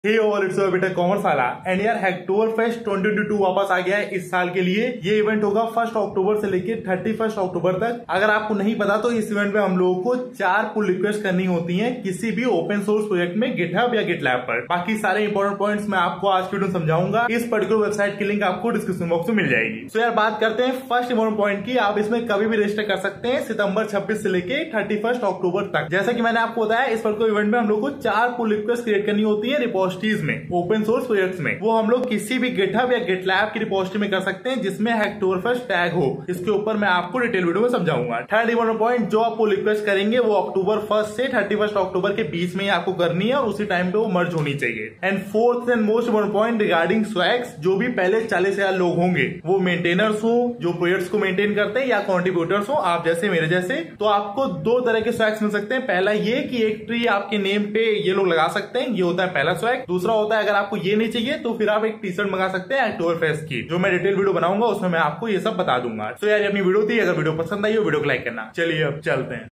Hey all, it's बेटा commerce वाला and यार हैक्टोबरफेस्ट 2022 वापस आ गया है इस साल के लिए। ये इवेंट होगा 1 अक्टूबर से लेकर 31 अक्टूबर तक। अगर आपको नहीं पता तो इस इवेंट में हम लोगों को 4 पुल रिक्वेस्ट करनी होती है किसी भी ओपन सोर्स प्रोजेक्ट में, गिटहब या गिटलैब पर। बाकी सारे इंपॉर्टेंट पॉइंट्स मैं आपको आज की वीडियो में समझाऊंगा। इस पर्टिकुलर वेबसाइट की लिंक आपको डिस्क्रिप्शन बॉक्स में मिल जाएगी। तो यार बात करते हैं फर्स्ट इंपॉर्टेंट पॉइंट की। आप इसमें कभी भी रजिस्टर कर सकते हैं सितंबर 26 से लेकर 31 अक्टूबर तक। जैसा कि मैंने आपको बताया, इस पर्टिकुलर इवेंट में हम लोग को 4 पुल रिक्वेस्ट क्रिएट करनी होती है रिपोजिटरीज में, ओपन सोर्स प्रोजेक्ट्स में। वो हम लोग किसी भी गिटहब या गिटलैब की रिपोजिटरी में कर सकते हैं जिसमें हैक्टोबरफेस्ट टैग हो। इसके ऊपर मैं आपको डिटेल वीडियो में समझाऊंगा। थर्ड इंपॉर्टेंट पॉइंट, जो आपको रिक्वेस्ट करेंगे वो अक्टूबर 1 से 31 अक्टूबर के बीच में ही आपको करनी है और उसी टाइम पे वो मर्ज होनी चाहिए। And fourth and most important point regarding swags, जो भी पहले 40,000 लोग होंगे, वो मेंटेनर्स हो जो प्रोजेक्ट्स को मेंटेन करते हैं या कॉन्ट्रीब्यूटर्स हो, आप जैसे मेरे जैसे, तो आपको 2 तरह के स्वैग्स मिल सकते हैं। पहला ये कि एक ट्री आपके नेम पे ये लोग लगा सकते हैं, ये होता है पहला स्वैग। दूसरा होता है अगर आपको ये नहीं चाहिए तो फिर आप एक टी शर्ट मंगा सकते हैं हैक्टोबरफेस्ट की, जो मैं डिटेल वीडियो बनाऊंगा उसमें मैं आपको ये सब बता दूंगा। तो यार अपनी वीडियो थी, अगर वीडियो पसंद आई हो वीडियो को लाइक करना। चलिए अब चलते हैं।